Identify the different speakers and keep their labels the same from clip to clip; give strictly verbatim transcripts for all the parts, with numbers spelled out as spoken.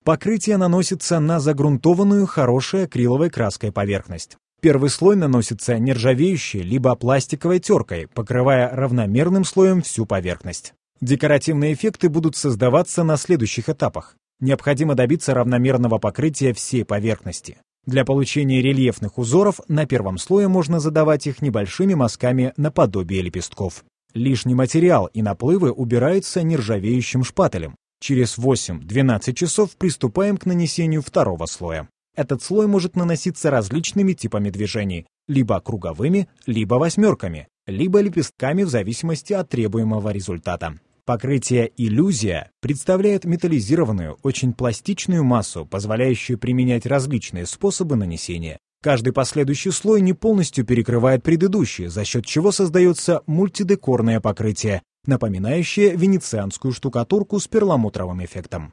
Speaker 1: Покрытие наносится на загрунтованную хорошей акриловой краской поверхность. Первый слой наносится нержавеющей либо пластиковой теркой, покрывая равномерным слоем всю поверхность. Декоративные эффекты будут создаваться на следующих этапах. Необходимо добиться равномерного покрытия всей поверхности. Для получения рельефных узоров на первом слое можно задавать их небольшими мазками наподобие лепестков. Лишний материал и наплывы убираются нержавеющим шпателем. Через восемь-двенадцать часов приступаем к нанесению второго слоя. Этот слой может наноситься различными типами движений, либо круговыми, либо восьмерками, либо лепестками в зависимости от требуемого результата. Покрытие «Иллюзия» представляет металлизированную, очень пластичную массу, позволяющую применять различные способы нанесения. Каждый последующий слой не полностью перекрывает предыдущий, за счет чего создается мультидекорное покрытие, напоминающее венецианскую штукатурку с перламутровым эффектом.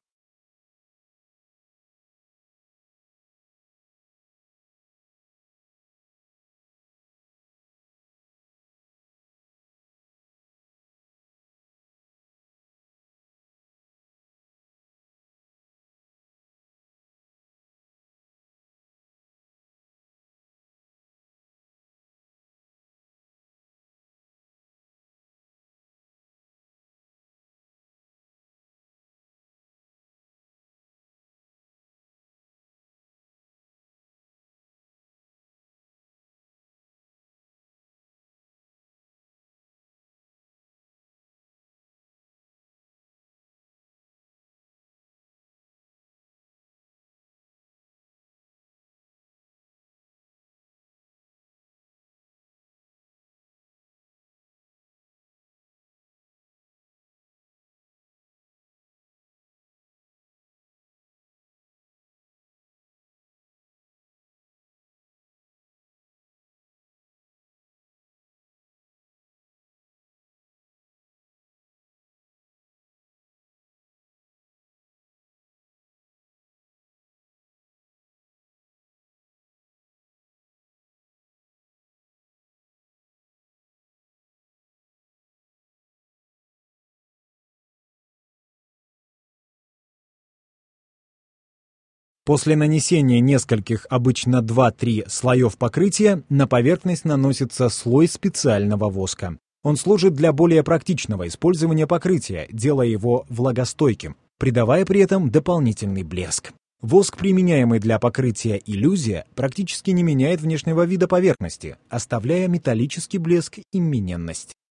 Speaker 1: После нанесения нескольких, обычно два-три слоев покрытия, на поверхность наносится слой специального воска. Он служит для более практичного использования покрытия, делая его влагостойким, придавая при этом дополнительный блеск. Воск, применяемый для покрытия «Иллюзия», практически не меняет внешнего вида поверхности, оставляя металлический блеск и миненность.